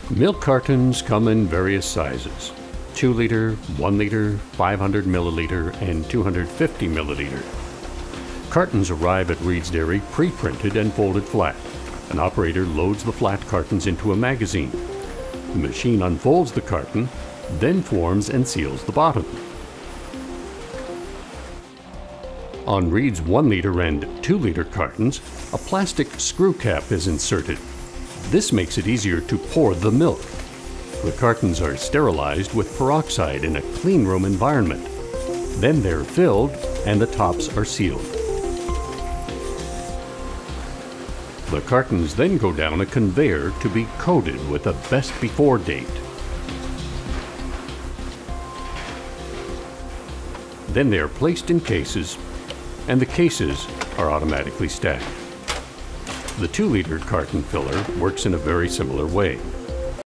Milk cartons come in various sizes: 2 liter, 1 liter, 500 milliliter, and 250 milliliter. Cartons arrive at Reid's Dairy pre-printed and folded flat. An operator loads the flat cartons into a magazine. The machine unfolds the carton, then forms and seals the bottom. On Reid's 1 liter and 2 liter cartons, a plastic screw cap is inserted. This makes it easier to pour the milk. The cartons are sterilized with peroxide in a clean room environment. Then they're filled and the tops are sealed. The cartons then go down a conveyor to be coated with a best before date. Then they are placed in cases, and the cases are automatically stacked. The 2 liter carton filler works in a very similar way.